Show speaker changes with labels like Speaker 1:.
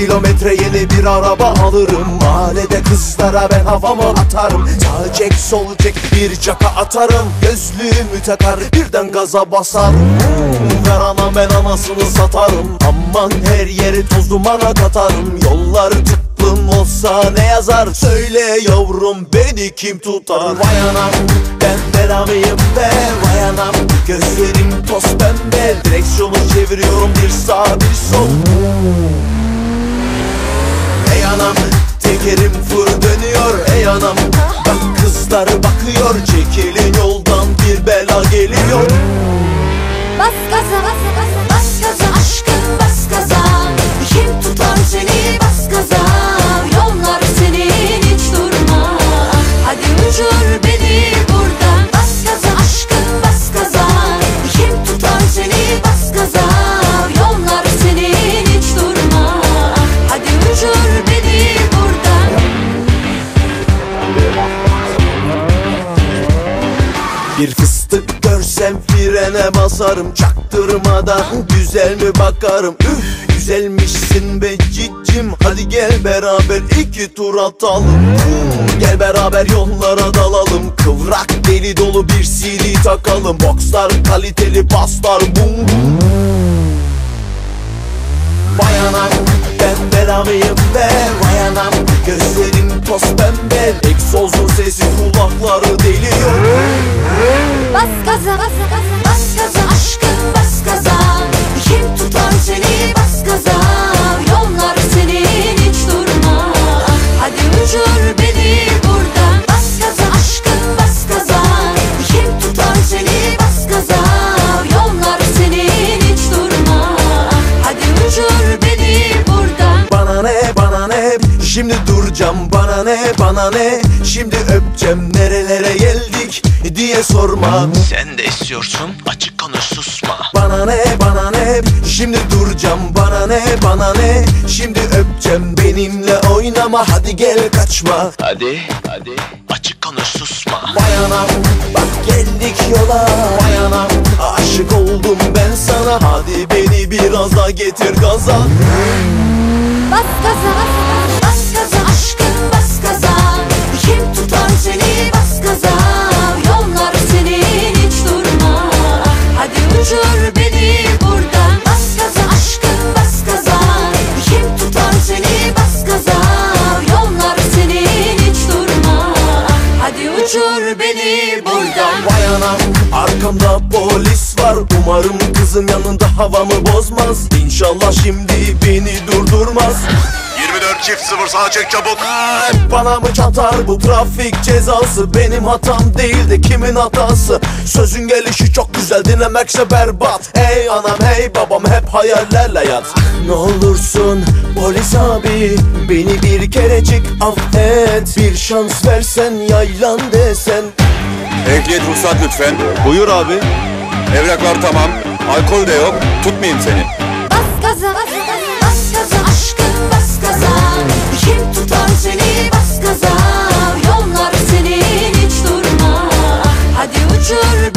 Speaker 1: kilometre yeni bir araba alırım. Mahallede kızlara ben havamı atarım. Sağ çek sol çek bir caka atarım. Gözlüğümü takar birden gaza basarım. Ver anam ben anasını satarım. Aman her yeri toz dumana katarım. Yolları tıklım olsa ne yazar? Söyle yavrum beni kim tutar? Vay anam ben belamıyım be. Vay anam gözlerim toz pembe. Direksiyonu çeviriyorum bir sağ bir sol. Ey anam tekerim fır dönüyor. Ey anam bak kızlar bakıyor. Çekilin yoldan bir bela geliyor.
Speaker 2: Bas gaza bas gaza bas gaza aşkım bas gaza. Kim tutar seni bas gaza. Yollar senin hiç durma. Hadi uçur beni buradan. Bas gaza aşkım bas gaza. Kim tutar seni bas gaza. Yollar senin hiç durma. Hadi uçur beni buradan.
Speaker 1: Bir fıstık görsem frene basarım. Çaktırmadan güzel mi bakarım. Üf güzelmişsin be cicim. Hadi gel beraber iki tur atalım. Gel beraber yollara dalalım. Kıvrak deli dolu bir CD takalım. Boxlar kaliteli paslar bum bum. Vay anam ben belamıyım be. Vay anam gözlerim toz pembe. Egzozun sesi kulakları deliyor.
Speaker 2: Bas gaza bas gaza bas gaza aşkım bas gaza. Kim tutar seni bas gaza. Yollar senin hiç durma. Hadi uçur beni buradan. Bas gaza aşkım bas gaza. Kim tutar seni bas gaza. Yollar senin hiç durma. Hadi uçur beni buradan.
Speaker 1: Bana ne bana ne şimdi duracağım. Bana ne bana ne şimdi öpeceğim. Nerelere geldik diye sorma.
Speaker 3: Sen de istiyorsun açık konuş susma.
Speaker 1: Bana ne bana ne şimdi duracağım. Bana ne bana ne şimdi öpeceğim. Benimle oynama hadi gel kaçma.
Speaker 3: Hadi açık konuş susma.
Speaker 1: Vay anam bak geldik yola. Vay anam aşık oldum ben sana. Hadi beni biraz daha getir gaza.
Speaker 2: Bas gaza bas gaza bas gaza aşkım bas gaza. Kim tutar seni bas gaza. Yollar senin hiç durma. Hadi uçur beni buradan. Bas gaza aşkım bas gaza. Kim tutar seni bas gaza. Yollar senin hiç durma. Hadi uçur beni buradan.
Speaker 1: Vay anam arkamda polis var. Umarım kızın yanında havamı bozmaz. İnşallah şimdi beni durdurmaz.
Speaker 4: 24-0 sağa çek çabuk.
Speaker 1: Bana mı çatar bu trafik cezası? Benim hatam değil de kimin hatası? Sözün gelişi çok güzel dinlemekse berbat. Hey anam hey babam hep hayallerle yat. Ne olursun polis abi beni bir kerecik affet. Bir şans versen yaylan desen.
Speaker 4: Ehliyet ruhsat lütfen.
Speaker 5: Buyur abi.
Speaker 4: Evraklar tamam. Alkol de yok. Tutmayayım seni.
Speaker 2: Bas gaza bas gaza bas gaza aşkım bas gaza. Kim tutar seni bas gaza. Yollar senin hiç durma. Hadi uçur